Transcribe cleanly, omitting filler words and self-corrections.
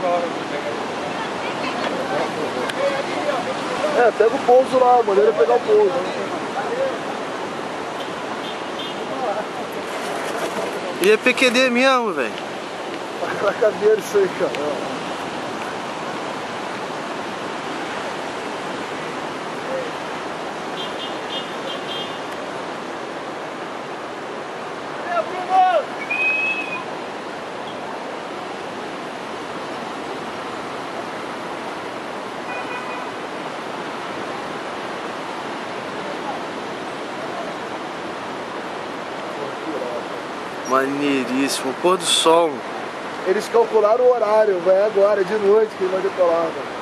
É, pega o pouso lá, a maneira é pegar o pouso. E é PQD mesmo, velho. Na cadeira isso aí, cara. Maneiríssimo, pôr do sol. Eles calcularam o horário, vai agora, de noite, que ele vai decolar, velho.